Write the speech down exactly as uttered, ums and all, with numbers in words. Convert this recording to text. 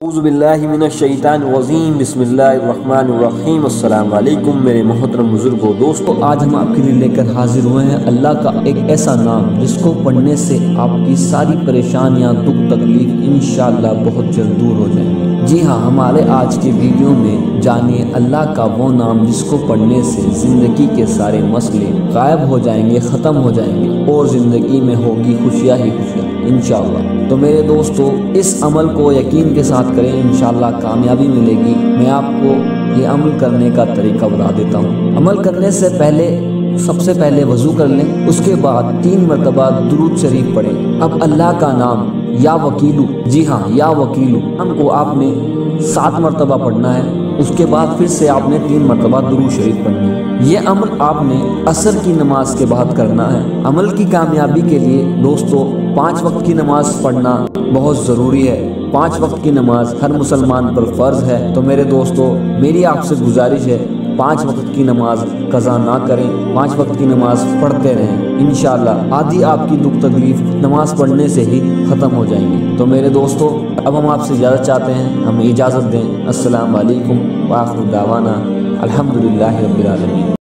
اعوذ باللہ من الشیطان الرجیم بسم اللہ الرحمن الرحیم۔ السلام علیکم میرے محترم بزرگوں دوستو، آج ہم آپ کے لیے لے کر حاضر ہوئے ہیں اللہ کا ایک ایسا نام جس کو پڑھنے سے آپ کی ساری پریشانیاں، دکھ تکلیف انشاءاللہ بہت جلد دور ہو جائیں گے۔ جی ہاں، ہمارے آج کے ویڈیو میں جانیے اللہ کا وہ نام جس کو پڑھنے سے زندگی کے سارے مسئلے غائب ہو جائیں گے، ختم ہو جائیں گے اور زندگی میں ہوگی خوشیاں ہی خوشیاں انشاءاللہ۔ تو میرے دوستو، اس عمل کو یقین کے ساتھ کریں، انشاءاللہ کامیابی ملے گی۔ میں آپ کو یہ عمل کرنے کا طریقہ بتا دیتا ہوں۔ عمل کرنے سے پہلے سب سے پہلے وضو کر لیں، اس کے بعد تین مرتبہ درود شریف پڑھیں۔ اب اللہ کا نام یا وکیلو، جی ہاں یا وکیلو، ہم کو آپ نے سات مرتبہ پڑھنا ہے۔ اس کے بعد پھر سے آپ نے تین مرتبہ درود شریف پڑھنی ہے۔ یہ عمل آپ نے عصر کی نماز کے بعد کرنا ہے۔ عمل کی کامیابی کے لیے دوستو پانچ وقت کی نماز پڑھنا بہت ضروری ہے۔ پانچ وقت کی نماز ہر مسلمان پر فرض ہے۔ تو میرے دوستو، میری آپ سے گزارش ہے، پانچ وقت کی نماز قضا نہ کریں، پانچ وقت کی نماز پڑھتے رہیں۔ انشاءاللہ آدھی آپ کی دکھ تکلیف نماز پڑھنے سے ہی ختم ہو جائیں گی۔ تو میرے دوستو، اب ہم آپ سے اجازت چاہتے ہیں، ہمیں اجازت دیں۔ السلام علیکم وآخر دعوانا الحمدللہ رب العالمین۔